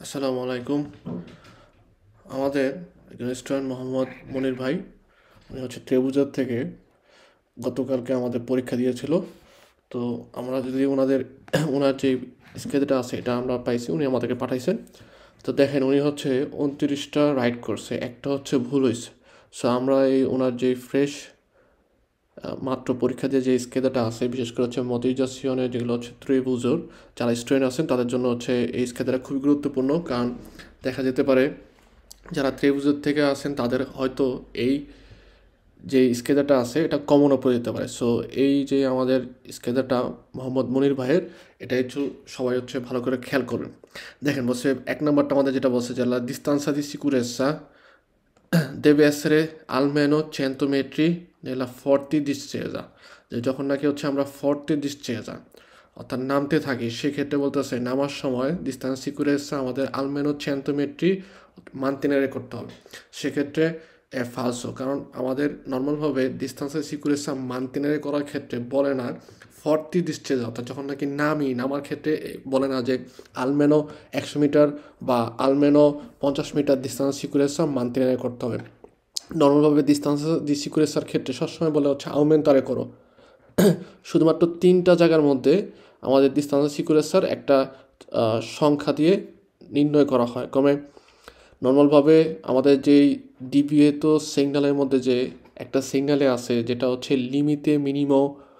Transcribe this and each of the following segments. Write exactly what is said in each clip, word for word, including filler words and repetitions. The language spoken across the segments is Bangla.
আসসালামু আলাইকুম। আমাদের একজন স্টুডেন্ট মোহাম্মদ মনির ভাই, উনি হচ্ছে ত্রিভুজার থেকে গতকালকে আমাদের পরীক্ষা দিয়েছিল। তো আমরা যদি ওনাদের ওনার যে স্কেচটা আছে এটা আমরা পাইছি, উনি আমাদেরকে পাঠাইছেন। তো দেখেন উনি হচ্ছে উনত্রিশটা রাইট করছে, একটা হচ্ছে ভুল হয়েছে। সো আমরা এই ওনার যে ফ্রেশ মাত্র পরীক্ষা দিয়ে যে স্কেচটা আছে, বিশেষ করে হচ্ছে মতিজাসিয়নের যেগুলো হচ্ছে ত্রিভুজর যারা স্টুডেন্ট আছেন তাদের জন্য হচ্ছে এই স্কেচটা খুবই গুরুত্বপূর্ণ। কারণ দেখা যেতে পারে যারা ত্রিভুজের থেকে আছেন তাদের হয়তো এই যে স্কেচারটা আছে এটা কমনও পড়ে যেতে পারে। সো এই যে আমাদের স্কেচারটা মোহাম্মদ মনির ভাইয়ের, এটা একটু সবাই হচ্ছে ভালো করে খেয়াল করবেন। দেখেন বলছে এক নম্বরটা আমাদের যেটা বলছে যে la distanza di sicurezza deve essere almeno cento metri nella forti discesa, যে যখন নাকি হচ্ছে আমরা ফর্টি discesa অর্থাৎ নামতে থাকি, সেক্ষেত্রে বলতেছে নামার সময় ডিস্টান্স সিকুরেন্সা আমাদের আলমেনো চেন্তোমেট্রি মানতেনারে করতে হবে। সেক্ষেত্রে এ ফালসো, কারণ আমাদের নর্মালভাবে ডিস্টান্সের সিকুরেন্সা মানতেনারে করার ক্ষেত্রে বলে না ফর্টি ডিস্টেজ, অর্থাৎ যখন নাকি নামি নামার ক্ষেত্রে বলে না যে আলমেনো একশো মিটার বা আলমেনো পঞ্চাশ মিটার ডিস্টান্স সিকুরেন্সা মানতেনারে করতে হবে। নর্মালভাবে ডিস্টান্স দি সিকুরেন্সার ক্ষেত্রে সবসময় বলে হচ্ছে আউমেন্টারে করো। শুধুমাত্র তিনটা জায়গার মধ্যে আমাদের ডিস্টান্স সিকুরেন্সার একটা সংখ্যা দিয়ে নির্ণয় করা হয়। কমে নর্মালভাবে আমাদের যেই ডিভিয়েতো সিগন্যালের মধ্যে যে একটা সিগন্যালে আছে যেটা হচ্ছে লিমিতে মিনিমো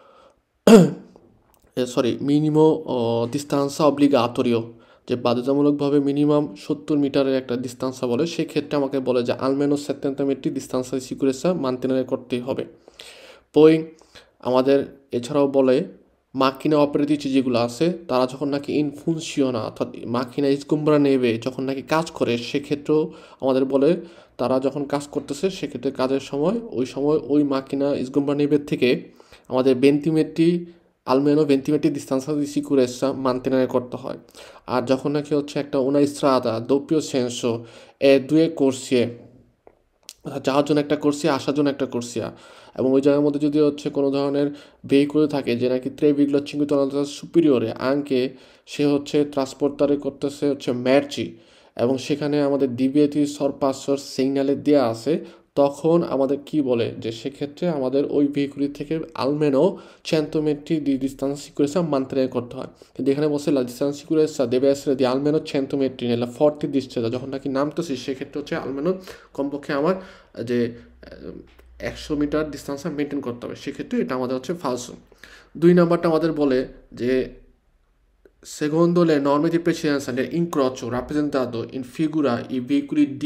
সরি মিনিমো ডিস্টান্সা অব্লিগাতরিও, যে বাধ্যতামূলকভাবে মিনিমাম সত্তর মিটারের একটা ডিস্টান্সা বলে, সেক্ষেত্রে আমাকে বলে যে আলমেনো সেত্তেন্তা মিটার ডিস্টান্সা সিকুরেন্সা মানতেনারে করতেই হবে। পই আমাদের এছাড়াও বলে মাকিনা অপারেটিভ যেগুলো আছে তারা যখন নাকি ইনফুনশিওনা অর্থাৎ মাকিনা ইসকুম্বরা নেবে যখন নাকি কাজ করে, সেক্ষেত্রেও আমাদের বলে তারা যখন কাজ করতেছে সেক্ষেত্রে কাজের সময় ওই সময় ওই মাকিনা ইসকুম্বরা নেবের থেকে আমাদের বেন্টিমেট্রি আলমেনো বেন্টিমেট্রি ডিস্টান্সা দি সিকুরেন্সা মানতেনারে করতে হয়। আর যখন নাকি হচ্ছে একটা una strada doppio senso e due corsie, যাওয়ার জন্য একটা করসিয়া আসার জন্য একটা করসিয়া, এবং ওই জায়গার মধ্যে যদি হচ্ছে কোনো ধরনের ভেহিকুল থাকে যে নাকি ত্রে বিগলো চিঙ্গুতলা সুপিরিয়রে আঙ্কে, সে হচ্ছে ট্রান্সপোর্টারে করতেছে হচ্ছে ম্যারচি, এবং সেখানে আমাদের ডিবিএটি সরপাসর সিগন্যালে দেওয়া আছে, তখন আমাদের কি বলে যে সেক্ষেত্রে আমাদের ওই ভেহিকুলি থেকে আলমেনো চেন্তোমেট্রি দি ডিস্টান্স সিকুরেন্সা মানতেনারে করতে হয়। কিন্তু এখানে বসে লা ডিস্টান্স সিকুরেন্সা দেবে আসলে দি আলমেনো চেন্তোমেট্রি নেলা ফর্টি ডিস্টেন্স, যখন নাকি নামতেছি সেক্ষেত্রে হচ্ছে আলমেনো কমপক্ষে আমার যে একশো মিটার ডিস্টেন্সটা মেনটেন করতে হবে, সেক্ষেত্রে এটা আমাদের হচ্ছে ফালসো। দুই নম্বরটা আমাদের বলে যে secondo le norme di precedenza dell'incrocio rappresentato in figura i veicoli D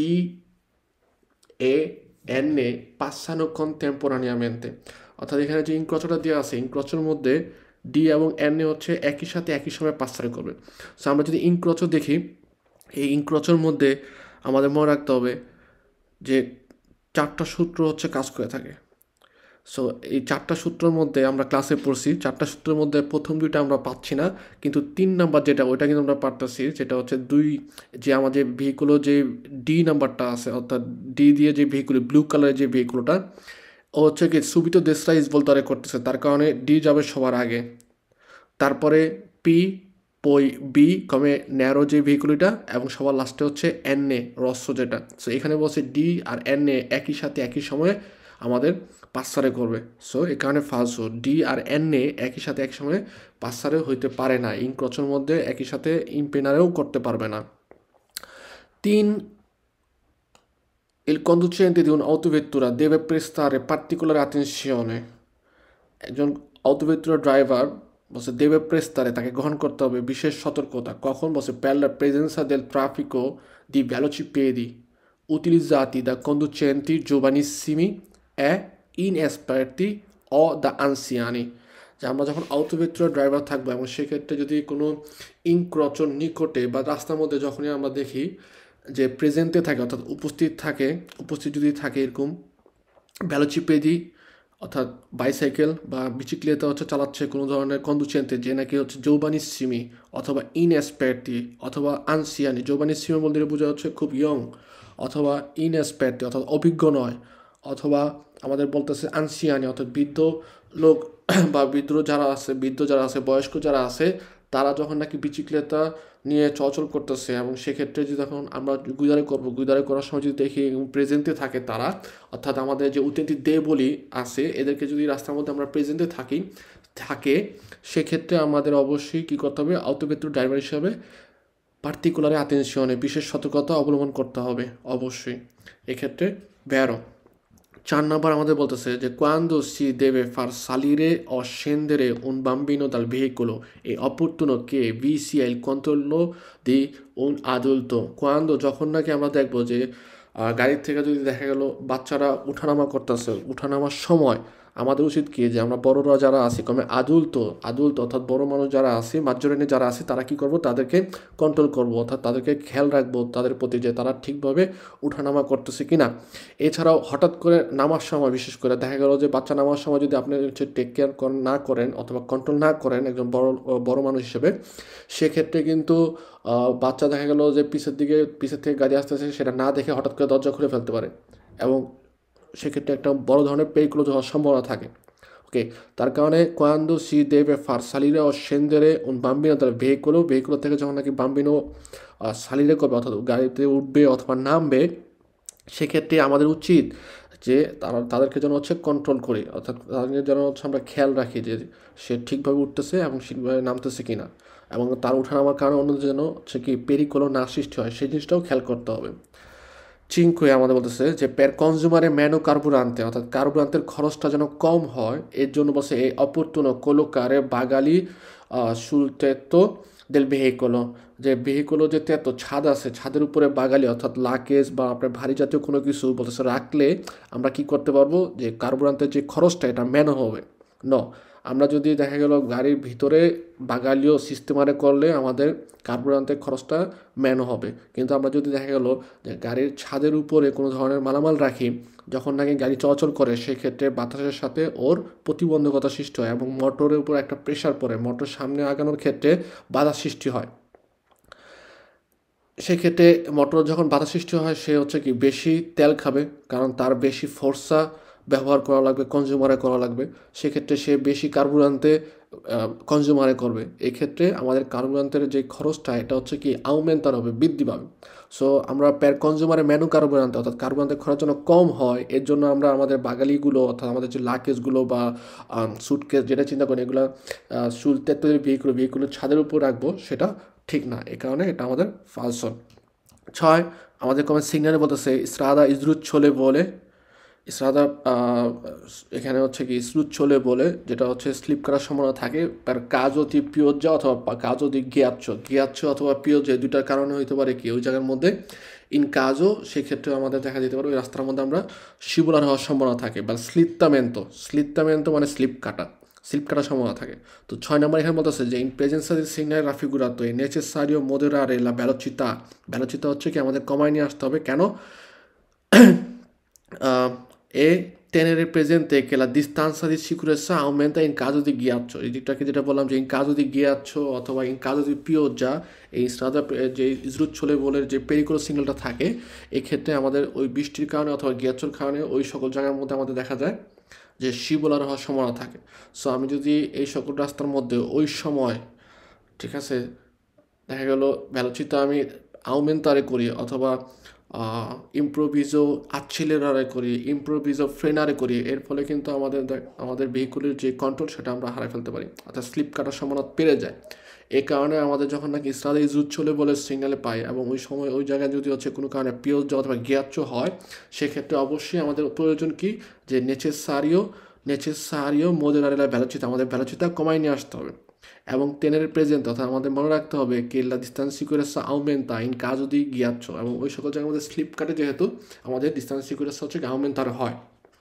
e N passano contemporaneamente, অর্থাৎ এখানে যে ইনক্রচটা দেওয়া আছে ইনক্রচের মধ্যে ডি এবং এন হচ্ছে একই সাথে একই সময় পাসার করবে। সো আমরা যদি ইনক্রচ দেখি, এই ইনক্রচের মধ্যে আমাদের মনে রাখতে হবে যে চারটা সূত্র হচ্ছে কাজ করে থাকে। সো এই চারটা সূত্রের মধ্যে আমরা ক্লাসে পড়ছি, চারটা সূত্রের মধ্যে প্রথম দুইটা আমরা পাচ্ছি না, কিন্তু তিন নাম্বার যেটা ওইটা কিন্তু আমরা পারতেছি, যেটা হচ্ছে দুই যে আমাদের ভেহিকুলো যে ডি নাম্বারটা আছে, অর্থাৎ ডি দিয়ে যে ভেহিকুল ব্লু কালারের যে ভেহিকুলটা ও হচ্ছে কি সুবিতো দেশরা ইসবলতারে করতেছে, তার কারণে ডি যাবে সবার আগে, তারপরে পি পই বি কমে ন্যারো যে ভেহিকুলটা, এবং সবার লাস্টে হচ্ছে এন এ রস্য যেটা। সো এখানে বলছে ডি আর এন এ একই সাথে একই সময়ে আমাদের পাঁচসারে করবে। সো এই কারণে ফালসো, ডি আর এন এ একই সাথে এক সময় পাঁচসারে হইতে পারে না, ইনক্রচের মধ্যে একই সাথে ইম্পেনারেও করতে পারবে না। তিন il conducente di un'autovettura deve prestare particolare attenzione, একজন অটোভেটুরা ড্রাইভার বসে দেবে প্রেস্তারে তাকে গ্রহণ করতে হবে বিশেষ সতর্কতা, কখন বসে per la presenza del traffico di velocipedi utilizzati da conducenti giovanissimi e inesperti o da anziani, যে আমরা যখন অটোভেটুরা ড্রাইভার থাকবো এবং সেক্ষেত্রে যদি কোনো ইনক্রচর নিকটে বা রাস্তার মধ্যে যখনই আমরা দেখি যে প্রেজেন্টে থাকে অর্থাৎ উপস্থিত থাকে, উপস্থিত যদি থাকে এরকম ভ্যালোচিপেডি অর্থাৎ বাইসাইকেল বা বিচিক্লেতা হচ্ছে চালাচ্ছে কোনো ধরনের কন্ডুচেন্টে, যে নাকি হচ্ছে যৌবানিসিমি অথবা ইনএসপেরটি অথবা আনসিয়ানি, যৌবানিসিমি বলতে বোঝা হচ্ছে খুব ইয়ং, অথবা ইনএসপেরটি অর্থাৎ অভিজ্ঞ নয়, অথবা আমাদের বলতেছে আনসিয়ানি অর্থাৎ বৃদ্ধ লোক বা বৃদ্ধ যারা আছে, বৃদ্ধ যারা আছে, বয়স্ক যারা আছে, তারা যখন নাকি বিচিক্লেতা নিয়ে চলাচল করতেছে এবং সেক্ষেত্রে যদি যখন আমরা গুইদারে করবো, গুইদারে করার সময় যদি দেখি প্রেজেন্টে থাকে তারা, অর্থাৎ আমাদের যে উতেন্তি দে বলি আছে এদেরকে যদি রাস্তার মধ্যে আমরা প্রেজেন্টে থাকি থাকে সেক্ষেত্রে আমাদের অবশ্যই কী করতে হবে, আউতোভেত্র ড্রাইভার হিসাবে পার্টিকুলারে আতেনশনে বিশেষ সতর্কতা অবলম্বন করতে হবে অবশ্যই এক্ষেত্রে ব্যারো। চার নম্বর আমাদের বলতেছে যে quando si deve far salire o scendere un bambino dal veicolo è opportuno che vi sia il controllo di un adulto. quando যখন নাকি আমরা দেখবো যে গাড়ির থেকে যদি দেখা গেল বাচ্চারা উঠানামা করতেছে, উঠানামার সময় আমাদের উচিত কি যে আমরা বড়রা যারা আছি কমে আদুল্ত আদুল্ত অর্থাৎ বড় মানুষ যারা আছে মাঝজনে যারা আছে তারা কি করব, তাদেরকে কন্ট্রোল করব, অর্থাৎ তাদেরকে খেয়াল রাখবো তাদের প্রতি যে তারা ঠিকভাবে উঠানামা করতেছে কিনা। এছাড়াও হঠাৎ করে নামার সময় বিশেষ করে দেখা গেল যে বাচ্চা নামার সময় যদি আপনি হচ্ছে টেক কেয়ার না করেন অথবা কন্ট্রোল না করেন একজন বড় বড় মানুষ হিসেবে, সেক্ষেত্রে কিন্তু বাচ্চা দেখা গেল যে পিছের দিকে পিছের থেকে গাড়ি আসতেছে সেটা না দেখে হঠাৎ করে দরজা খুলে ফেলতে পারে এবং সেক্ষেত্রে একটা বড় ধরনের পেরিকুলোস হওয়ার সম্ভাবনা থাকে। ওকে, তার কারণে quando si deve far salire o scendere un bambino dal veicolo, veicolo থেকে যখন নাকি বাম্বিনো সালিরে করবে অর্থাৎ গাড়িতে উঠবে অথবা নামবে, সেক্ষেত্রে আমাদের উচিত যে তারা তাদেরকে যেন হচ্ছে কন্ট্রোল করি, অর্থাৎ তাদেরকে যেন হচ্ছে আমরা খেয়াল রাখি যে সে ঠিকভাবে উঠতেছে এবং ঠিকভাবে নামতেছে কিনা, এবং তার ওঠানামার কারণে অন্য যেন হচ্ছে কি পেরিকোলো না সৃষ্টি হয় সেই জিনিসটাও খেয়াল করতে হবে। চিঙ্কুয়ে আমাদের বলতেছে যে পের কনজুমারে ম্যানো কার্বুরান্তে অর্থাৎ কার্বুরান্তের খরচটা যেন কম হয় এর জন্য বলছে এই অপরতুনো কোলোকারে বাগালি সুলতেতো দেল ভেহিকোলো, যে ভেহিকোলো যে তেতো ছাদ আছে ছাদের উপরে বাগালি অর্থাৎ লাকেজ বা আপনার ভারী জাতীয় কোনো কিছু বলতেছে রাখলে আমরা কি করতে পারবো যে কার্বুরান্তের যে খরচটা এটা ম্যানো হবে। ন আমরা যদি দেখা গেল গাড়ির ভিতরে বাগালীয় সিস্টেমারে করলে আমাদের কার্বুরান্তের খরচটা ম্যানো হবে, কিন্তু আমরা যদি দেখা গেল যে গাড়ির ছাদের উপরে কোনো ধরনের মালামাল রাখি যখন নাকি গাড়ি চলাচল করে সেক্ষেত্রে বাতাসের সাথে ওর প্রতিবন্ধকতা সৃষ্টি হয় এবং মোটরের উপর একটা প্রেশার পড়ে, মোটর সামনে আগানোর ক্ষেত্রে বাধা সৃষ্টি হয়। সেক্ষেত্রে মোটর যখন বাধা সৃষ্টি হয় সে হচ্ছে কি বেশি তেল খাবে, কারণ তার বেশি ফোর্সা ব্যবহার করা লাগবে, কনজিউমারে করা লাগবে, সেক্ষেত্রে সে বেশি কার্বুরান্তে কনজিউমারে করবে। এক্ষেত্রে আমাদের কার্বুরান্তের যে খরচটা এটা হচ্ছে কি আউমেন্টার হবে, বৃদ্ধি পাবে। সো আমরা প্যার কনজিউমারে ম্যানু কার্বুরান্তে অর্থাৎ কার্বুরান্তের খরচ যেন কম হয় এর জন্য আমরা আমাদের বাগালিগুলো অর্থাৎ আমাদের যে লাকেজগুলো বা সুটকেস যেটা চিন্তা করি এগুলো সুল তেত্তরের ভেহিকুলো ভেহিকুলোর ছাদের উপর রাখবো সেটা ঠিক না, এ কারণে এটা আমাদের ফালসন। ছয় আমাদের কমে সিগনালে বলতেছে স্রাদা ইজরুত ছোলে বলে, স্রাদা এখানে হচ্ছে কি স্রুত ছোলে বলে যেটা হচ্ছে স্লিপ করার সম্ভাবনা থাকে তার কাজ অতি পিওজা অথবা কাজ অতি গিয়াচ্ছ গিয়াচ্ছ অথবা পিওজে দুটার কারণে হইতে পারে কি ওই জায়গার মধ্যে ইন কাজও সেক্ষেত্রে আমাদের দেখা যেতে পারে ওই রাস্তার মধ্যে আমরা শিবুলার হওয়ার সম্ভাবনা থাকে বা স্লিত্তামেন্তো স্লিত্তামেন্তো মানে স্লিপ কাটা স্লিপ কাটার সম্ভাবনা থাকে। তো ছয় নম্বর এখানে বলতেছে যে ইন প্রেজেন্সা দি সিগনাল রাফিগুরাতো এ নেসেসারিও মোদেরারে লা ভেলোচিতা, ভেলোচিতা হচ্ছে কি আমাদের কমায় নিয়ে আসতে হবে, কেন e tenere presente che la distanza di sicurezza aumenta in caso di ghiaccio, এই দিকটাকে যেটা বললাম যে ইন caso di ghiaccio অথবা ইন caso di pioggia এই স্রাদা যে ইজরুচ্ছলে বলে যে পেরিকোলো সিগন্যালটা থাকে এক্ষেত্রে আমাদের ওই বৃষ্টির কারণে অথবা গিয়াচ্ছর কারণে ওই সকল জায়গার মধ্যে আমাদের দেখা যায় যে শিবলার হওয়ার সম্ভাবনা থাকে। সো আমি যদি এই সকল রাস্তার মধ্যে ওই সময় ঠিক আছে দেখা গেল ভেলোচিতা আমি আউমেন্টারে করি অথবা ইমপ্রোভিজো আচ্ছিলেরারে করি ইমপ্রোভিজো ফ্রেনারে করি, এর ফলে কিন্তু আমাদের আমাদের ভেহিকুলের যে কন্ট্রোল সেটা আমরা হারাই ফেলতে পারি অর্থাৎ স্লিপ কাটার সম্ভাবনা বেড়ে যায়। এই কারণে আমাদের যখন নাকি স্রাদা ইজরুচ্ছলে বলে সিগনালে পাই এবং ওই সময় ওই জায়গায় যদি হচ্ছে কোনো কারণে পিওজ অথবা গিয়াচ্ছ হয় সেক্ষেত্রে অবশ্যই আমাদের প্রয়োজন কি যে নেচেসারিও নেচেসারিও মোদেরারেলা ভেলোচিতা আমাদের ভেলোচিতা কমাই নিয়ে আসতে হবে এবং tenere presente অর্থাৎ আমাদের মনে রাখতে হবে che la distanza di sicurezza aumenta in caso di ghiaccio এবং ওই সকল জায়গায় আমাদের স্লিপ কাটে যেহেতু আমাদের ডিস্টেন্স সিকিউরিটি হচ্ছে আউমেন্টার হয়।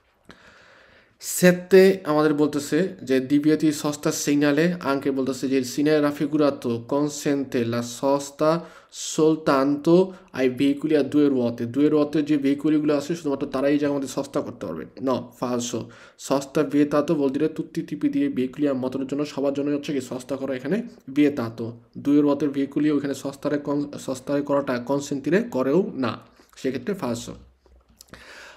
সেতে আমাদের বলতেছে যে divieti sosta segnale anche বলতেছে যে il segnale raffigurato consente la sosta soltanto ai veicoli a due ruote, due ruote যে ভেহিকুলগুলো আছে শুধুমাত্র তারাই এই জায়গার মধ্যে সস্তা করতে পারবে। ন ফালসো, সস্তা vietato vuol dire tutti i tipi di veicoli a motore জন্য সবার জন্য হচ্ছে কি সস্তা করা এখানে vietato, দুই রুয়াতের ভেহিকুলি ওখানে সস্তারে সস্তারে করাটা কনসেন্টিরে করেও না, সেক্ষেত্রে ফালসো।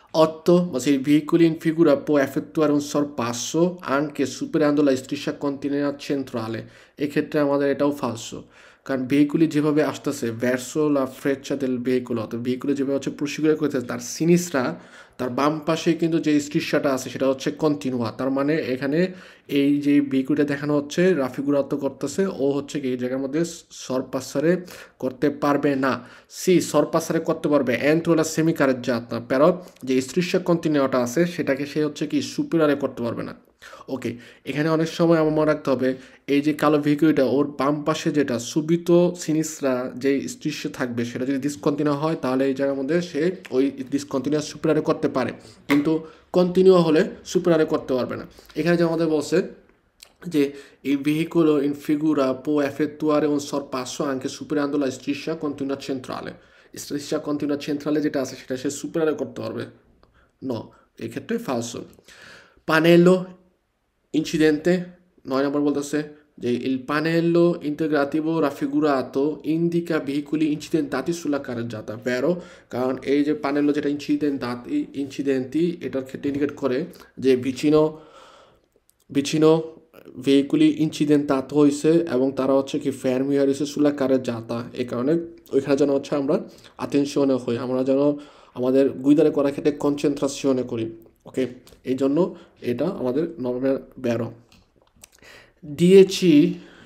otto, ma se il veicolo in figura può effettuare un sorpasso anche superando la striscia continua centrale, এক্ষেত্রে আমাদের এটাও falso, কারণ ভেহিকুলি যেভাবে আসতেছে verso la freccia del veicolo, অর্থাৎ ভেহিকুলি যেভাবে হচ্ছে প্রসিকিউট করতেছে তার সিনিসরা তার বাম পাশে কিন্তু যে স্ট্রিশাটা আছে সেটা হচ্ছে কন্টিনুয়া, তার মানে এখানে এই যে ভেহিকুলটা দেখানো হচ্ছে রাফিগুরাতো করতেছে ও হচ্ছে কি এই জায়গার মধ্যে সরপাসারে করতে পারবে না। সি সরপাসারে করতে পারবে entro la semicarreggiata, però যে striscia continuata আছে সেটাকে সে হচ্ছে কি সুপিরিয়রে করতে পারবে না। ওকে, এখানে অনেক সময় আমার মনে রাখতে হবে এই যে কালো ভেহিকুলটা ওর বাম পাশে যেটা সুবিত সিনিসরা যে দৃশ্য থাকবে সেটা যদি ডিসকন্টিনিউ হয় তাহলে এই জায়গার মধ্যে সে ওই ডিসকন্টিনিউয়াস সুপিরিয়রে করতে পারে, কিন্তু কন্টিনিউ হলে সুপিরিয়রে করতে পারবে না। এখানে যে আমাদের বলছে যে il veicolo in figura può effettuare un sorpasso anche superando la striscia continua centrale, striscia continua centrale যেটা আছে সেটা সে সুপিরিয়রে করতে পারবে, no, এক্ষেত্রে falso। Pannello incidente, নয় নম্বর বলতেছে যে il pannello integrativo raffigurato indica veicoli incidentati sulla carreggiata, vero, কারণ এই যে pannello যেটা incidentati incidenti এটার ক্ষেত্রে ইন্ডিকেট করে যে vicino vicino veicoli incidentato হয়েছে এবং তারা হচ্ছে কি fermi হয়েছে sulla carreggiata, এই কারণে ওইখানে যেন হচ্ছে আমরা attenzione হই, আমরা যেন আমাদের গুইদারে করার ক্ষেত্রে কনসেন্ট্রেশনে করি। ওকে, এই জন্য এটা আমাদের নর্মের বেরো। দিয়েছি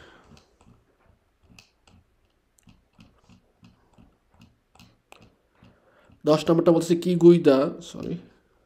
দশ নম্বরটা বলতেছে কি গুইদা, সরি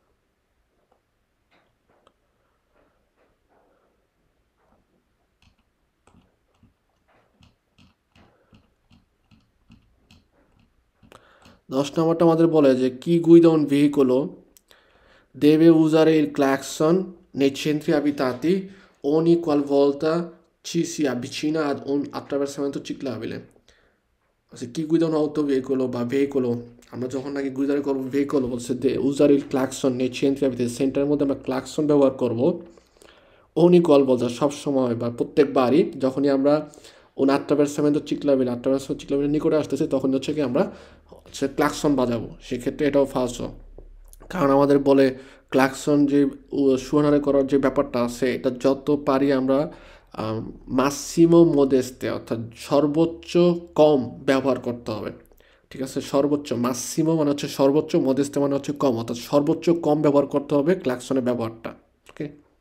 দশ নম্বরটা আমাদের বলে যে কি guida un veicolo deve usare il clacson nei centri abitati ogni qualvolta ci si avvicina ad un attraversamento ciclabile। কি guida un autoveicolo বা veicolo, আমরা যখন নাকি গুইদারে করবো veicolo বলছে de usare il clacson nei centri abitati, সেন্টারের মধ্যে আমরা ক্লাকসন ব্যবহার করব ogni qualvolta সবসময় বা প্রত্যেকবারই যখনই আমরা un attraversamento ciclabile attraversamento ciclabile নিকটে আসতেছে তখন হচ্ছে কি আমরা হচ্ছে ক্লাকসন বাজাবো, সেক্ষেত্রে এটাও ফালসো, কারণ আমাদের বলে ক্লাকসন যে সুহানারে করার যে ব্যাপারটা আছে এটা যত পারি আমরা মাসিমো মোদেস্তে অর্থাৎ সর্বোচ্চ কম ব্যবহার করতে হবে, ঠিক আছে, সর্বোচ্চ মাসিমো মানে হচ্ছে সর্বোচ্চ, মোদেস্তে মানে হচ্ছে কম, অর্থাৎ সর্বোচ্চ কম ব্যবহার করতে হবে ক্লাকসনের ব্যবহারটা। ওকে,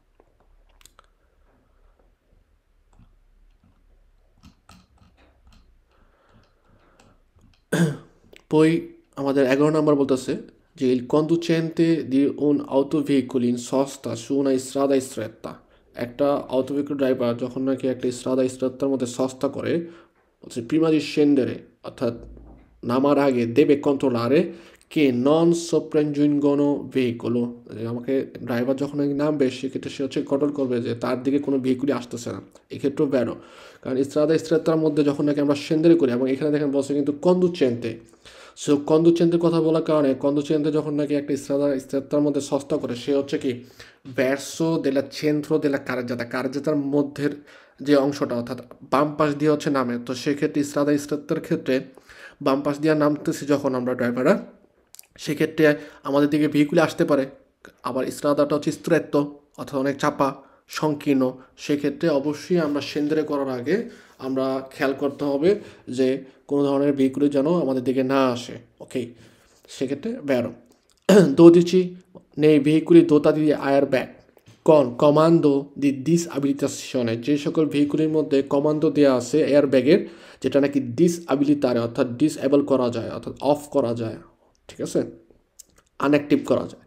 poi আমাদের এগারো নম্বর বলতেছে যে il conducente di un autoveicolo in sosta su una strada stretta, একটা autoveicolo ড্রাইভার যখন নাকি একটা strada strettaর মধ্যে সস্তা করে বলছে prima di scendere অর্থাৎ নামার আগে deve controllare che non sopraggiungono veicolo, আমাকে ড্রাইভার যখন নাকি নামবে সেক্ষেত্রে সে হচ্ছে কন্ট্রোল করবে যে তার দিকে কোনো ভেহিকুলই আসতেছে না, এক্ষেত্রেও ভ্যানো, কারণ স্ট্রাদা স্ট্রেত্তার মধ্যে যখন নাকি আমরা সেন্দারি করি এবং এখানে দেখেন বলছে কিন্তু কন্দুচেন্তে, সো কন্দুচেন্তের কথা বলার কারণে কন্দুচেন্তে যখন নাকি একটা স্ট্রাদা স্ট্রেত্তার মধ্যে সস্তা করে সে হচ্ছে কি ভ্যারসো দেলা চেন্ট্রো দেলা কারজাতা, কারজাতার মধ্যের যে অংশটা অর্থাৎ বাম পাশ দিয়ে হচ্ছে নামে, তো সেক্ষেত্রে স্ট্রাদা স্ট্রেত্তার ক্ষেত্রে বাম পাশ দিয়ে নামতেছি যখন আমরা ড্রাইভাররা সেক্ষেত্রে আমাদের দিকে ভেহিকুলে আসতে পারে, আবার স্ট্রাদাটা হচ্ছে স্ট্রেত্ত অর্থাৎ অনেক চাপা সংকীর্ণ, সেক্ষেত্রে অবশ্যই আমরা সেন্দারে করার আগে আমরা খেয়াল করতে হবে যে কোনো ধরনের ভেহিকুলে যেন আমাদের দিকে না আসে। ওকে, সেক্ষেত্রে ব্যারো dodici nei veicoli dotati di airbag con comando di disabilitazione, যে সকল ভেহিকুলের মধ্যে কমান্ডো দেওয়া আছে এয়ারব্যাগের যেটা নাকি ডিসঅ্যাবিলিটারে অর্থাৎ ডিসএবল করা যায় অর্থাৎ অফ করা যায়, ঠিক আছে, আনঅ্যাক্টিভ করা যায়।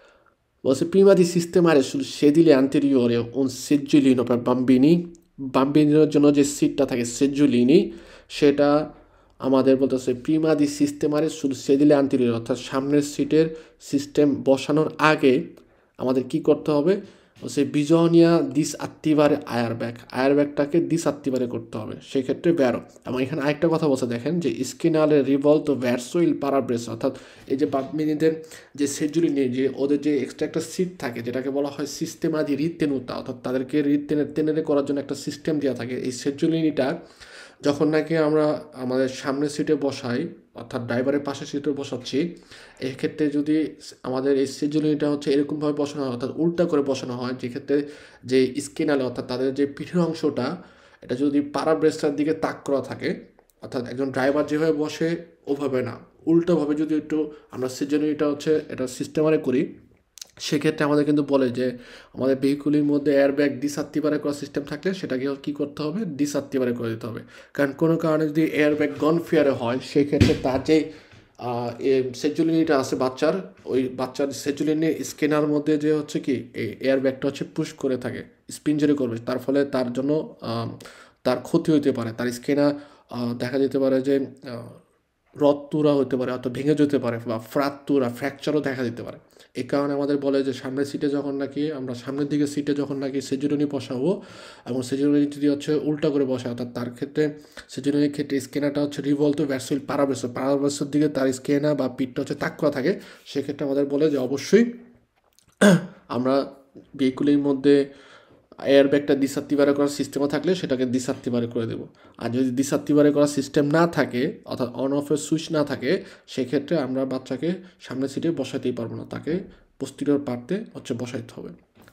বলছে prima di sistemare sul sedile anteriore un seggiolino per bambini, বাম্বিনির জন্য যে সিটটা থাকে সেজুলিনি সেটা আমাদের বলতেছে প্রিমা দি সিস্টেমারে শুধু সেদিলে আন্তরিক অর্থাৎ সামনের সিটের সিস্টেম বসানোর আগে আমাদের কি করতে হবে, সে বিজনিয়া ডিস আত্তিবারে আয়ার ব্যাগ আয়ার ব্যাগটাকে ডিস আত্তিবারে করতে হবে, সেক্ষেত্রে ব্যারো। এবং এখানে আরেকটা কথা বলছে দেখেন যে স্কিনালে রিভলতো ভ্যারসোইল পারাব্রেস, অর্থাৎ এই যে বাম্বিনিদের যে সেজুলি নিয়ে যে ওদের যে এক্সট্রা একটা সিট থাকে যেটাকে বলা হয় সিস্টেমাদি রিতেনুতা, অর্থাৎ তাদেরকে রিতেনে টেনে করার জন্য একটা সিস্টেম দেওয়া থাকে, এই সেজুলিনিটা যখন নাকি আমরা আমাদের সামনের সিটে বসাই, অর্থাৎ ড্রাইভারের পাশের সিটে বসাচ্ছি, এক্ষেত্রে যদি আমাদের এই সিজুলিটা হচ্ছে এরকমভাবে বসানো হয়, অর্থাৎ উল্টা করে বসানো হয়, যেক্ষেত্রে যে স্কিনালে অর্থাৎ তাদের যে পিঠের অংশটা এটা যদি পারা ব্রেস্টার দিকে তাক করা থাকে, অর্থাৎ একজন ড্রাইভার যেভাবে বসে ওভাবে না, উল্টোভাবে যদি একটু আমরা সিজুলিটা হচ্ছে এটা সিস্টেমারে করি, সেক্ষেত্রে আমাদের কিন্তু বলে যে আমাদের ভেহিকুলের মধ্যে এয়ারব্যাগ ডিসাত্তিবারে করার সিস্টেম থাকলে সেটাকে কী করতে হবে, ডিসাত্তিবারে করে দিতে হবে। কারণ কোনো কারণে যদি এয়ারব্যাগ গন ফেয়ারে হয়, সেক্ষেত্রে তার যে সেজুলিনিটা আছে বাচ্চার, ওই বাচ্চার সেজুলিনি স্কেনার মধ্যে যে হচ্ছে কি এই এয়ারব্যাগটা হচ্ছে পুশ করে থাকে, স্পিনজরি করবে, তার ফলে তার জন্য তার ক্ষতি হতে পারে, তার স্কেনার দেখা যেতে পারে যে রত্তুরা হতে পারে, অর্থাৎ ভেঙে যেতে পারে, বা ফ্রাত্তুরা ফ্র্যাকচারও দেখা দিতে পারে। এই কারণে আমাদের বলে যে সামনের সিটে যখন নাকি আমরা সামনের দিকে সিটে যখন নাকি সেজুরিনি বসাবো, এবং সেজুরিনি যদি হচ্ছে উল্টা করে বসে, অর্থাৎ তার ক্ষেত্রে সেজুরিনির ক্ষেত্রে স্কেনারটা হচ্ছে রিভলভ ভ্যাসুল পারাবেসর পারাবেসর দিকে তার স্কেনার বা পিঠটা হচ্ছে তাক করা থাকে, সেক্ষেত্রে আমাদের বলে যে অবশ্যই আমরা ভেহিকুলের মধ্যে এয়ারব্যাগটা দ্বিসাত্তিবারে করার সিস্টেমও থাকলে সেটাকে দ্বিসাত্তিবারে করে দেবো। আর যদি দ্বিসাত্তিবারে করার সিস্টেম না থাকে, অর্থাৎ অন অফের সুইচ না থাকে, সেক্ষেত্রে আমরা বাচ্চাকে সামনের সিটে বসাতেই পারবো না, তাকে পোস্টিরিয়র পার্টে হচ্ছে বসাইতে হবে।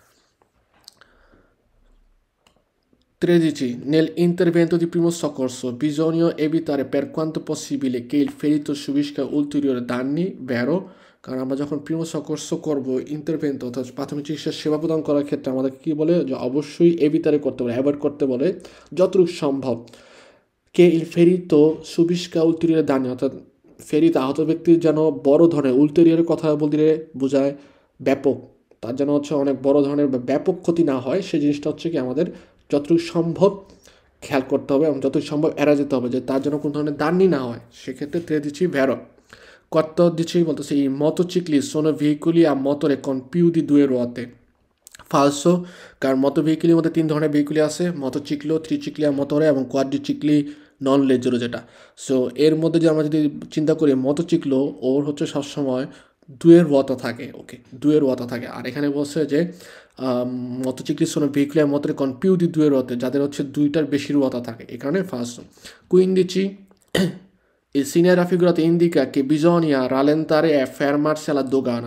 tredici. Nell'intervento di primo soccorso bisogna evitare per quanto possibile che il ferito subisca ulteriori danni, vero? কারণ আমরা যখন প্রিমো সকর্স করবো ইন্টারভেন্ট অর্থাৎ প্রাথমিক চিকিৎসা সেবা প্রদান করার ক্ষেত্রে আমাদেরকে কী বলে, যে অবশ্যই এবিটারে করতে বলে, অ্যাভয়েড করতে বলে যতটুকু সম্ভব কে ইল ফেরিতো সুবিষ্কা উলটেরিয়র দানি, অর্থাৎ ফেরিত আহত ব্যক্তির যেন বড় ধরনের, উলটেরিয়রের কথা বলতে বোঝায় ব্যাপক, তার যেন হচ্ছে অনেক বড় ধরনের ব্যাপক ক্ষতি না হয়, সেই জিনিসটা হচ্ছে কি আমাদের যতটুকু সম্ভব খেয়াল করতে হবে এবং যতটুকু সম্ভব এড়া যেতে হবে, যে তার জন্য কোনো ধরনের দানি না হয়। সেক্ষেত্রে tre dici vero. quattordici বলতেছে i motociclisti sono veicoli a motore con più di due ruote. ফালসো, কারণ মতো ভেহিকুলের মধ্যে তিন ধরনের ভেহিকুলি আছে, মোটোচিক্লো, থ্রিচিক্লিয়া মোটরে এবং কোয়াড্রিচিক্লি নন লেজেরো যেটা। সো এর মধ্যে যে আমরা যদি চিন্তা করি মোটোচিক্লো, ওর হচ্ছে সবসময় দুয়ের ওয়াতা থাকে, ওকে দুয়ের ওয়াতা থাকে। আর এখানে বলছে যে মোটোচিক্লি সোনো ভেহিকুলিয়া মোটরে কন পিউ দি দুয়ের ওয়াতে, যাদের হচ্ছে দুইটার বেশির ওয়াতা থাকে, এই কারণে ফালসো। কুইন্ডিচি il segnale raffigurato indica che bisogna rallentare e fermarsi alla dogana.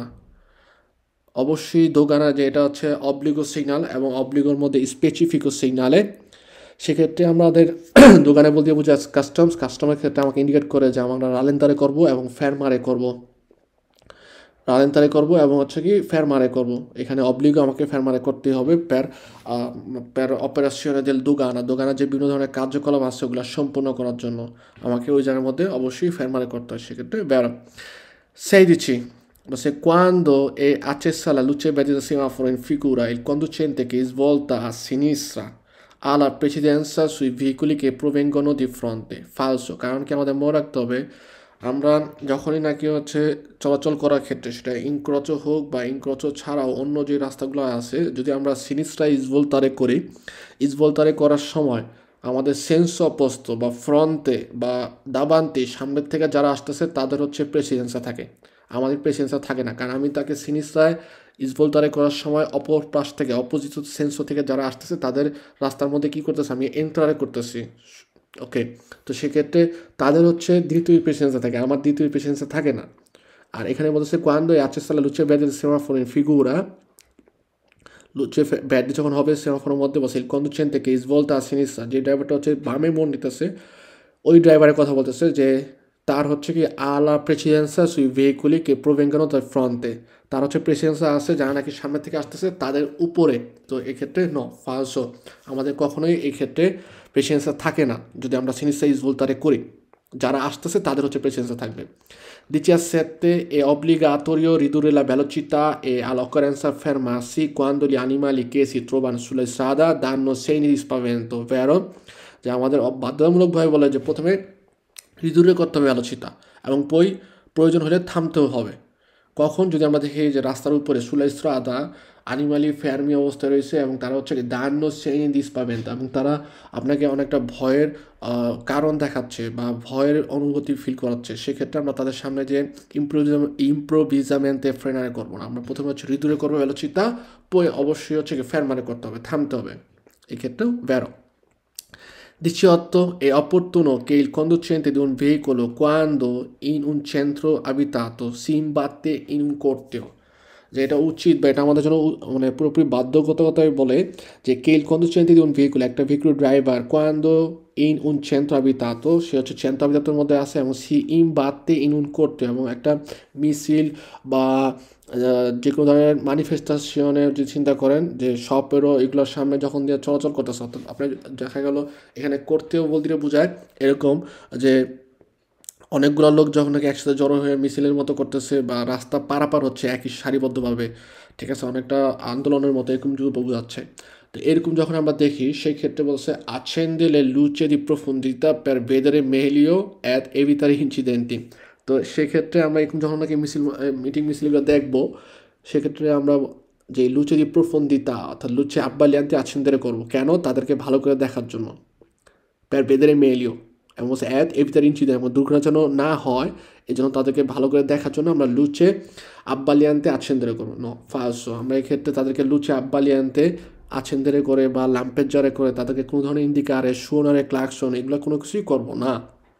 অবশ্যই দোগানা যে এটা হচ্ছে অবলিগো সিগনাল এবং অবলিগোর মধ্যে স্পেসিফিকো সিগনালে, সেক্ষেত্রে আমাদের দোকানে বলতে বোঝা কাস্টমস, কাস্টমের ক্ষেত্রে আমাকে ইন্ডিকেট করে যে আমরা রালেন্তারে করবো এবং ফেরমারে করবো, রালেন্তারে করবো এবং হচ্ছে কি ফেরমারে করবো। এখানে অবলিগো আমাকে ফেরমারে করতে হবে প্যার প্যার অপারেশনে del দোগানা, দোগানা যে বিভিন্ন ধরনের কার্যকলাপ আছে ওগুলো সম্পূর্ণ করার জন্য আমাকে ওই জায়গার মধ্যে অবশ্যই ফেরমারে করতে হয়। সেক্ষেত্রে বেরো sedici. Se quando è accesa la luce verde del semaforo in figura, il conducente che è svolta a sinistra ha la precedenza sui veicoli che provengono di fronte. Falso, কারণ কি আমাদের মনে রাখতে হবে আমরা যখনই নাকি হচ্ছে চলাচল করার ক্ষেত্রে, সেটা ইনক্রোচো হোক বা ইনক্রোচো ছাড়াও অন্য যে রাস্তাগুলো আছে, যদি আমরা সিনিস্ট্রা ইসভোল্তারে করি, ইসভোল্তারে করার সময় আমাদের সেন্স অপস্ত বা ফ্রন্টে বা দাবান্তে সামনের থেকে যারা আসতেছে তাদের হচ্ছে প্রেসিডেন্সা থাকে, আমাদের প্রেসিডেন্সা থাকে না। কারণ আমি তাকে সিনিস্ট্রায় ইসভোল্তারে করার সময় অপর পাশ থেকে অপোজিট সেন্সো থেকে যারা আসতেছে তাদের রাস্তার মধ্যে কী করতেছে, আমি এন্টারে করতেছি, ওকে। তো সেক্ষেত্রে তাদের হচ্ছে দ্বিতীয় প্রেসিডেন্সা থাকে, আমার দ্বিতীয় প্রেসিডেন্সা থাকে না। আর এখানে বলতেছে quando è accesa la luce verde del semaforo in figura, luce verde যখন হবে সেমাফোরের মধ্যে বসে il conducente che svolta a sinistra, যে ড্রাইভারটা হচ্ছে বামে মোড় নিতেছে, ওই ড্রাইভারের কথা বলতেছে যে তার হচ্ছে কি আলা প্রেসিডেন্সা সুই ভেহিকুলি কে প্রোভেঙ্গানো তার ফ্রন্টে, তার হচ্ছে প্রেসিডেন্সা আছে যারা নাকি সামনে থেকে আসতেছে তাদের উপরে। তো এক্ষেত্রে ন ফালসো, আমাদের কখনোই এই ক্ষেত্রে প্রেসিডেন্সা থাকে না যদি আমরা সিনিসা ইসভোল্তারে করি, যারা আসতেছে তাদের হচ্ছে প্রেসিডেন্সা থাকবে। diciassette è obbligatorio ridurre la velocità e all'occorrenza fermarsi quando gli animali che si trovano sulla strada danno segni di spavento, vero? যে আমাদের বাধ্যতামূলকভাবে বলে যে প্রথমে রিদুরে করতে হবে আলোচিতা এবং পই প্রয়োজন হলে থামতেও হবে। কখন, যদি আমরা দেখি যে রাস্তার উপরে সুলাইস্ত্র আদা অ্যানিমালি ফেয়ারমি অবস্থায় রয়েছে এবং তারা হচ্ছে দান্য শ্রেণী দিস পাবেন, এবং তারা আপনাকে অনেকটা ভয়ের কারণ দেখাচ্ছে বা ভয়ের অনুভূতি ফিল করাচ্ছে, সেক্ষেত্রে আমরা তাদের সামনে যে ইম্প্রোভিজাম ইম্প্রোভিজামেন্টে ফ্রেনারে করবো না, আমরা প্রথমে হচ্ছে রিদুরে করবো ভেলোচিতা, পই অবশ্যই হচ্ছে ফেরমারে করতে হবে, থামতে হবে, এই ক্ষেত্রেও ভ্যারো। diciotto è opportuno che il conducente di un veicolo quando in un centro abitato si imbatte in un corteo, যে এটা উচিত বা এটা আমাদের জন্য উ- মানে পুরোপুরি বাধ্যগতকতায় বলে যে কে il conducente di un veicolo একটা vehicle driver quando in un centro abitato সে হচ্ছে centro abitato মধ্যে আছে এবং si imbatte in un corteo এবং একটা মিছিল বা আহ, যে কোনো ধরনের ম্যানিফেস্টেশনের যে চিন্তা করেন যে শপেরও এগুলোর সামনে যখন দিয়ে চলাচল করতেছে অর্থাৎ আপনার দেখা গেল এখানে করতেও বলতে বোঝায় এরকম যে অনেকগুলো লোক যখন নাকি একসাথে জড়ো হয়ে মিছিলের মতো করতেছে বা রাস্তা পারাপার হচ্ছে একই সারিবদ্ধভাবে, ঠিক আছে, অনেকটা আন্দোলনের মতো এরকম যদি বোঝাচ্ছে। তো এরকম যখন আমরা দেখি সেই ক্ষেত্রে বলছে accende le luci di profondità per vedere meglio ed evitare incidenti। তো সেক্ষেত্রে আমরা এরকম যখন নাকি মিছিল মিটিং মিছিলগুলো দেখবো সেক্ষেত্রে আমরা যে লুচে দি প্রফন্দিতা অর্থাৎ লুচে আব্বালিয়ান্তে accendere করবো কেন তাদেরকে ভালো করে দেখার জন্য, per vedere meglio এবং হচ্ছে অ্যাড এভিটার ইনসিডেন্ট এবং দুর্ঘটনা যেন না হয় এই জন্য তাদেরকে ভালো করে দেখার জন্য আমরা লুচে আব্বালিয়ান্তে accendere করবো। নো ফালসো, আমরা এক্ষেত্রে তাদেরকে লুচে আব্বালিয়ান্তে accendere করে বা লাম্পেজ্জারে করে তাদেরকে কোনো ধরনের ইন্ডিকারে সুনারে ক্লাকশন এগুলো কোনো কিছুই করবো না।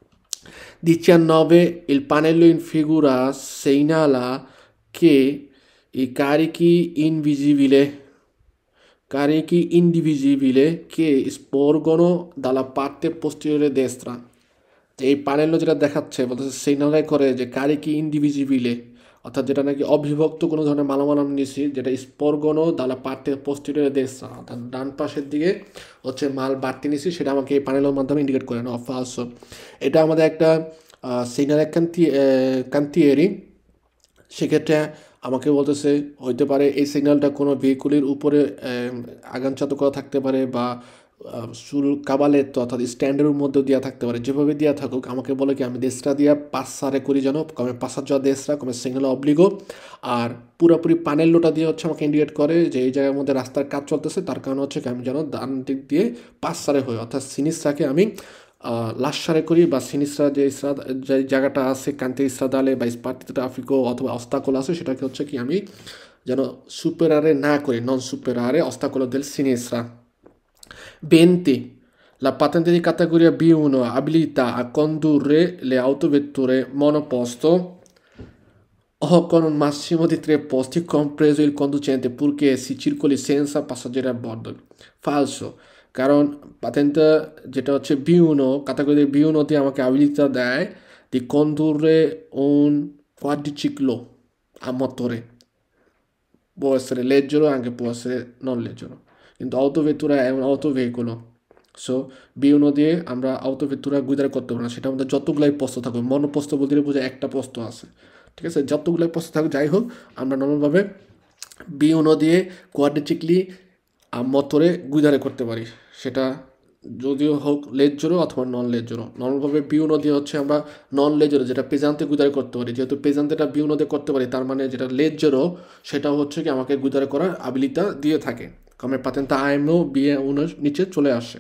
diciannove il pannello in figura segnala che i carichi invisibili carichi indivisibili che sporgono dalla parte posteriore destra। যে এই প্যানেলও যেটা দেখাচ্ছে বলতেছে সিগনালাই করে যে কারিকি ইন্ডিভিজিবিলে অর্থাৎ যেটা নাকি অবিভক্ত কোনো ধরনের মালামাল আমি নিছি যেটা স্পর্গনো দালা পার্টে পোস্টিরিয়র দেশা অর্থাৎ ডান পাশের দিকে হচ্ছে মাল বাড়তি নিছি সেটা আমাকে এই প্যানেলের মাধ্যমে ইন্ডিকেট করে না ফালসো। এটা আমাদের একটা সিগনাল কান্তি কান্তিয়েরি, সেক্ষেত্রে আমাকে বলতেছে হইতে পারে এই সিগন্যালটা কোনো ভেহিকুলের উপরে আগানচাত করা থাকতে পারে বা সুল কাবালেতো অর্থাৎ স্ট্যান্ডের মধ্যে দেওয়া থাকতে পারে, যেভাবে দেওয়া থাকুক আমাকে বলে কি আমি দেশটা দিয়া পাসারে করি যেন কমে পাসার যাওয়া দেশরা কমে সিগন্যাল অবলিগো। আর পুরোপুরি প্যানেলটা দিয়ে হচ্ছে আমাকে ইন্ডিকেট করে যে এই জায়গার মধ্যে রাস্তার কাজ চলতেছে তার কারণে হচ্ছে কি আমি যেন ডান দিক দিয়ে পাসারে হই অর্থাৎ সিনিসটাকে আমি লাসারে করি বা সিনিসরা যে ইসরা যে জায়গাটা আছে কান্তি ইসরাদালে বা স্পার্টিতে ট্রাফিকও অথবা অস্তাকল আছে সেটাকে হচ্ছে কি আমি যেন সুপেরারে না করি নন সুপেরারে অস্তাকলো del sinistra। venti La patente di categoria B uno abilita a condurre le autovetture monoposto o con un massimo di tre posti compreso il conducente purché si circoli senza passeggeri a bordo। Falso, কারণ পাতেন্ট যেটা হচ্ছে বি উনো ক্যাটাগরি বি উনো দিয়ে আমাকে abilità দেয় di condurre un quadriciclo a motore, può essere leggero e anche può essere non leggero, কিন্তু autovettura è un autoveicolo। সো বি উনো দিয়ে আমরা autovettura গুইদার করতে পারবো না, সেটা আমাদের যতগুলাই পোস্ত থাকবে মনোপোস্ত বলতে বোঝায় একটা পোস্ত আছে, ঠিক আছে, যতগুলাই পোস্ত থাকবে যাই হোক আমরা নর্মালভাবে বি উনো দিয়ে কোয়াড্রিচিকলি মতরে গুইদারে করতে পারি, সেটা যদিও হোক লেজরো অথবা নন লেজরো। নর্মালভাবে বিউ নদী হচ্ছে আমরা নন লেজরো যেটা পেজান্তে গুদারে করতে পারি, যেহেতু পেজান্তেটা বিউ নদী করতে পারি তার মানে যেটা লেজরো সেটা হচ্ছে কি আমাকে গুদারে করার আবিলিতা দিয়ে থাকে, কমে পাতেন্তা আইএমও বিয়ে উনের নিচে চলে আসে।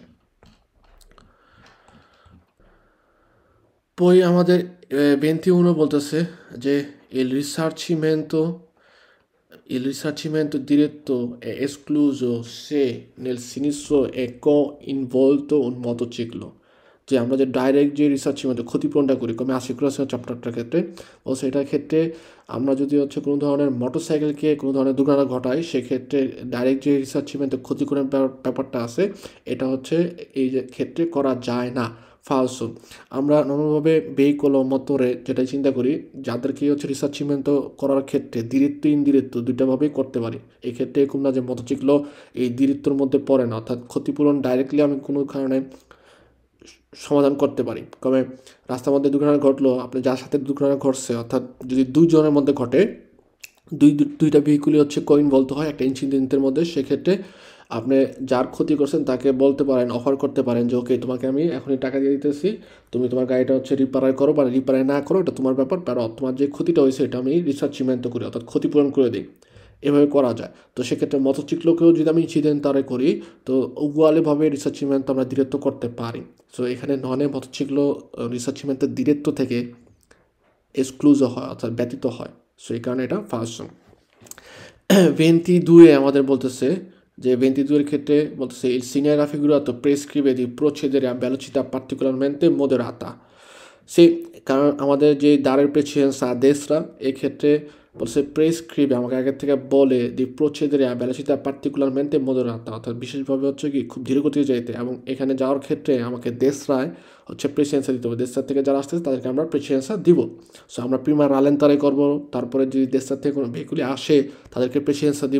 পই আমাদের ventiuno বলতেছে যে il risarcimento Il risarcimento diretto è escluso se nel sinistro è coinvolto un motociclo। যে আমরা যে ডাইরেক্ট যে রিসার্চিমেন্ট ক্ষতিপূরণটা করি কমে আশি ক্রস চ্যাপ্টারটার ক্ষেত্রে ও সেটার ক্ষেত্রে আমরা যদি হচ্ছে কোনো ধরনের মোটরসাইকেলকে কোনো ধরনের দুর্ঘটনা ঘটাই সেক্ষেত্রে ডাইরেক্ট যে রিসার্চিমেন্টের ক্ষতিপূরণ ব্যাপারটা আছে এটা হচ্ছে এই যে ক্ষেত্রে করা যায় না। ফালসো, আমরা নর্মালভাবে ভেহিকল ও মতরে যেটা চিন্তা করি যাদেরকে হচ্ছে রিসার্চিমেন্ট করার ক্ষেত্রে দিরিত্ব ইনদিরিত্ব দুইটাভাবেই করতে পারি। এই ক্ষেত্রে এরকম না যে মোটরসাইকেল এই দিরিত্বর মধ্যে পড়ে না, অর্থাৎ ক্ষতিপূরণ ডাইরেক্টলি আমি কোনো কারণে সমাধান করতে পারি। কবে রাস্তার মধ্যে দুর্ঘটনা ঘটলো আপনি যার সাথে দুর্ঘটনা ঘটছে অর্থাৎ যদি দুইজনের মধ্যে ঘটে দুই দুইটা ভেহিকুলই হচ্ছে কোইন বলতে হয় একটা ইনসিডেন্টের মধ্যে, সেক্ষেত্রে আপনি যার ক্ষতি করছেন তাকে বলতে পারেন অফার করতে পারেন যে ওকে তোমাকে আমি এখনই টাকা দিয়ে দিতেছি তুমি তোমার গাড়িটা হচ্ছে রিপেয়ার করো বা রিপেয়ার না করো এটা তোমার ব্যাপার, আর তোমার যে ক্ষতিটা হয়েছে এটা আমি রিসার্চিমেন্ট করি অর্থাৎ ক্ষতিপূরণ করে দিই, এভাবে করা যায়। তো সেক্ষেত্রে মোটরসাইকেলকেও যদি আমি ইনসিডেন্ট তারে করি তো উগুয়ালেভাবে রিসার্চিমেন্ট আমরা ডিরেক্ট করতে পারি। সো এখানে ননে মোটরসাইকেল রিসার্চিমেন্টের ডিরেক্ট থেকে এক্সক্লুজ হয় অর্থাৎ ব্যতীত হয়, সো এই কারণে এটা ফার্স্ট। ভেন্টি দুয়ে আমাদের বলতেছে যে ventidue এর ক্ষেত্রে বলতেছে il segnale raffigurato prescrive di procedere a velocità particolarmente moderata সে কারণ আমাদের যে দ্বারের প্রেসিডেন্স a destra এক্ষেত্রে বলছে প্রেসক্রিবে আমাকে আগের থেকে বলে দি procedere a velocità particolarmente moderata অর্থাৎ বিশেষভাবে হচ্ছে কি খুব ধীর গতিতে যাইতে এবং এখানে যাওয়ার ক্ষেত্রে আমাকে দেশরায় হচ্ছে প্রেসিডেন্সা দিতে হবে দেশটার থেকে যারা আসতেছে তাদেরকে আমরা প্রেসিডেন্সা দিব সো আমরা প্রিমা রালেন্তারে করবো তারপরে যদি দেশটার থেকে কোনো ভেহিকুলি আসে তাদেরকে প্রেসিডেন্সা দিব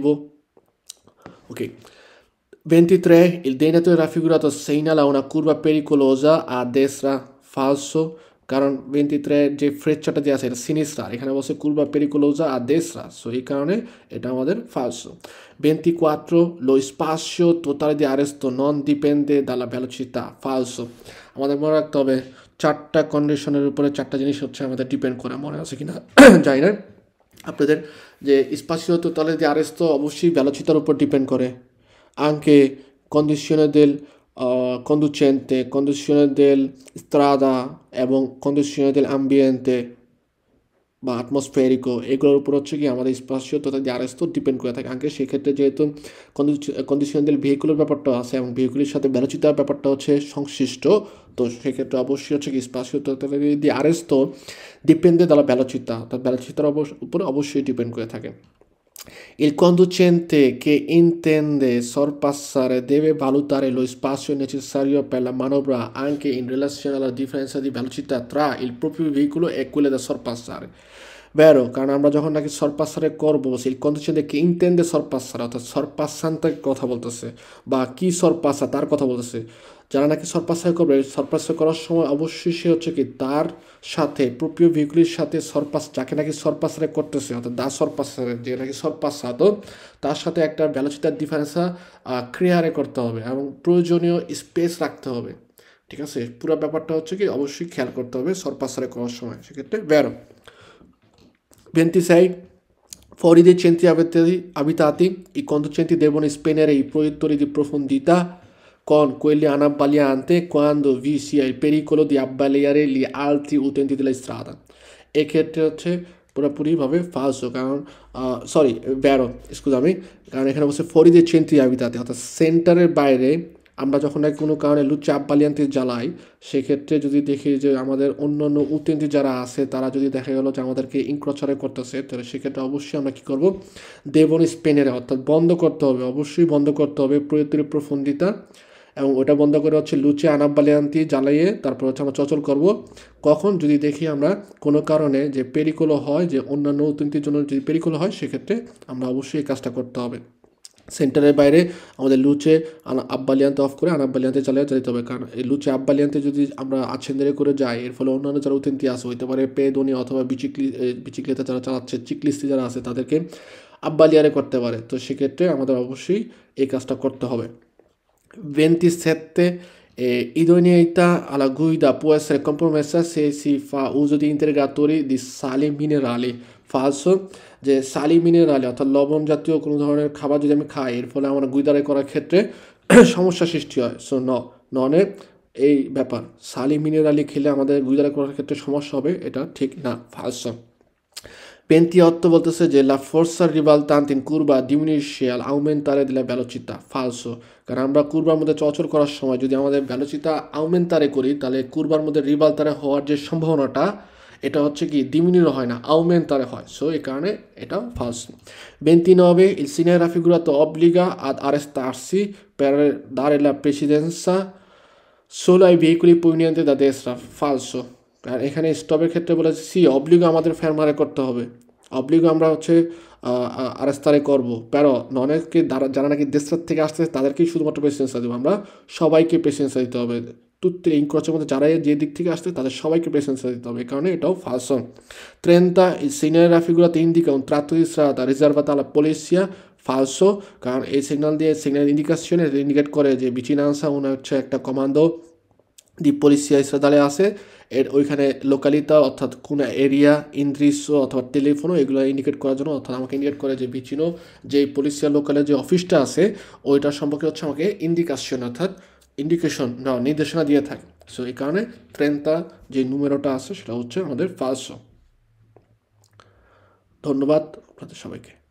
ok ventitré il denatore raffigurato segnala una curva pericolosa a destra falso কারণ ventitré যে ফ্রেচারটা যে আছে এটা সিনিস্টার এখানে বলছে curva pericolosa a destra so এই কারণে এটা আমাদের falso ventiquattro lo spazio totale di arresto non dipende dalla velocità falso আমাদের মনে রাখতে হবে চারটা কন্ডিশনের উপরে চারটা জিনিস হচ্ছে আমাদের ডিপেন্ড করে মনে আছে কিনা জানি না আপনাদের যে spazio totale di arresto অবশ্যই velocityর উপর ডিপেন্ড করে anche condizione del uh, conducente, condizione del strada এবং condizione del ambiente বা atmosferico এগুলোর উপর হচ্ছে কি আমাদের স্পাসিও তথা যে আরেস্তো ডিপেন্ড করে থাকে আগে সেক্ষেত্রে যেহেতু কন্ডিশন del ভেহিকুলের ব্যাপারটা আছে এবং ভেহিকুলের সাথে ভেলোসিটির ব্যাপারটা হচ্ছে সংশ্লিষ্ট তো সেক্ষেত্রে অবশ্যই হচ্ছে কি স্পাসিও তথা di arresto dipende dalla velocità অর্থাৎ ভেলোসিটির উপরে অবশ্যই ডিপেন্ড করে থাকে Il conducente che intende sorpassare deve valutare lo spazio necessario per la manovra anche in relazione alla differenza di velocità tra il proprio veicolo e quello da sorpassare. Vero, কারণ আমরা যখন নাকি সরপাসারে করবো সেই কন্ডিশনে কি ইন্টেন্ডে সরপাসার অর্থাৎ সরপাসানটার কথা বলতেছে বা কি সরপাসা তার কথা বলতেছে যারা নাকি সরপাসার করবে সরপাসার করার সময় অবশ্যই সে হচ্ছে কি তার সাথে প্রপ্রিয় ভেহিকুলের সাথে সরপাস যাকে নাকি সরপাসারে করতেছে অর্থাৎ দা সরপাসারে যে নাকি সরপাসাত তার সাথে একটা ভেলোসিটির ডিফারেন্সা ক্রিয়ারে করতে হবে এবং প্রয়োজনীয় স্পেস রাখতে হবে ঠিক আছে পুরো ব্যাপারটা হচ্ছে কি অবশ্যই খেয়াল করতে হবে সরপাসারে করার সময় সেক্ষেত্রে ভেরো ventisei fuori dai centri abitati i conducenti devono spegnere i proiettori di profondità con quelli anabbaglianti quando vi sia il pericolo di abbagliare gli altri utenti della strada এক্ষেত্রে হচ্ছে পুরোপুরিভাবে ফালসো কারণ সরি ভ্যারো স্কুজামি কারণ এখানে বলছে fuori dai centri abitati অর্থাৎ সেন্টারের বাইরে আমরা যখন কোনো কারণে লুচে আব্বালিয়ান্তি জ্বালাই সেক্ষেত্রে যদি দেখি যে আমাদের অন্য অন্য উত্তেন্তি যারা আছে তারা যদি দেখা গেলো যে আমাদেরকে ইনক্রচারে করতেছে তাহলে সেক্ষেত্রে অবশ্যই আমরা কী করবো দেবন স্পেনের অর্থাৎ বন্ধ করতে হবে অবশ্যই বন্ধ করতে হবে প্রয়ত্নের প্রফন্দিতা এবং ওটা বন্ধ করে হচ্ছে লুচে আনাব্বালিয়ান্তি জ্বালাইয়ে তারপর হচ্ছে আমরা চচল করব কখন যদি দেখি আমরা কোনো কারণে যে পেরিকোলো হয় যে অন্যান্য উত্তেন্তির জন্য যদি পেরিকোলো হয় সেক্ষেত্রে আমরা অবশ্যই এই কাজটা করতে হবে সেন্টারের বাইরে আমাদের লুচে আব্বালিয়ান্তে অফ করে আনাব্বালিয়ান্তে চালিয়ে যেতে হবে কারণ এই লুচে আব্বালিয়ান্তে যদি আমরা আছেন্দারে করে যাই এর ফলে অন্যান্য যারা উত্তেন্তি আসে হইতে পারে পেদনি অথবা বিচিকলি বিচিকলিতে যারা চালাচ্ছে চিকলিস্তি যারা আছে তাদেরকে আব্বালিয়ারে করতে পারে তো সেক্ষেত্রে আমাদের অবশ্যই এই কাজটা করতে হবে ventisette eh, idoneità alla guida può essere compromessa se si fa uso di integratori di sali minerali falso যে সালি মিনারেল অর্থাৎ লবণ জাতীয় কোনো ধরনের খাবার যদি আমি খাই এর ফলে আমার গুইদারে করার ক্ষেত্রে সমস্যা সৃষ্টি হয় সো ন ননে এই ব্যাপার সালি মিনারেলি খেলে আমাদের গুইদারে করার ক্ষেত্রে সমস্যা হবে এটা ঠিক না ফালসো ventotto বলতেছে যে la forza ribaltante in curva diminuisce al aumentare della velocità falso কারণ আমরা কুরবার মধ্যে চলাচল করার সময় যদি আমাদের ভেলোসিটি আউমেন্টারে করি তাহলে কুরবার মধ্যে রিবালতারে হওয়ার যে সম্ভাবনাটা এটা হচ্ছে কি ডিমিনুire হয় না aumentare হয় সো এই কারণে এটা falso ventinove il segnale raffigurato obbliga ad arrestarsi per dare la precedenza solo ai veicoli provenienti da destra falso আর এখানে স্টপের ক্ষেত্রে বলেছে সি অবলিগো আমাদের ফেরমারে করতে হবে অবলিগো আমরা হচ্ছে আরেস্তারে করবো প্যারো ননেকে যারা নাকি দেশটার থেকে আসতে তাদেরকেই শুধুমাত্র প্রেসিডেন্সা দেবো আমরা সবাইকে প্রেসিডেন্সা দিতে হবে তুত্তে ইনক্রচের মধ্যে যারা যে দিক থেকে আসতে তাদের সবাইকে প্রেসিডেন্সা দিতে হবে এই কারণে এটাও falso trenta il segnale raffigurato indica un tratto di strada riservato alla polizia falso কারণ এই সিগন্যাল দিয়ে সিগন্যাল ইন্ডিকেশন ইন্ডিকেট করে যে বিচিনান্সা উনি হচ্ছে একটা কমান্ডো দি polizia stradale আছে এর ওইখানে লোকালিতা অর্থাৎ কোন এরিয়া ইন্দ্রিস অথবা টেলিফোনও এগুলো ইন্ডিকেট করার জন্য অর্থাৎ আমাকে ইন্ডিকেট করে যে বিচিনো যে পুলিশিয়া লোকালের যে অফিসটা আছে ওইটার সম্পর্কে হচ্ছে আমাকে ইন্ডিকেশন অর্থাৎ ইন্ডিকেশন না নির্দেশনা দিয়ে থাকে সো এই কারণে ট্রেনটা যে নুমেরোটা আছে সেটা হচ্ছে আমাদের ফালসো ধন্যবাদ আপনাদের সবাইকে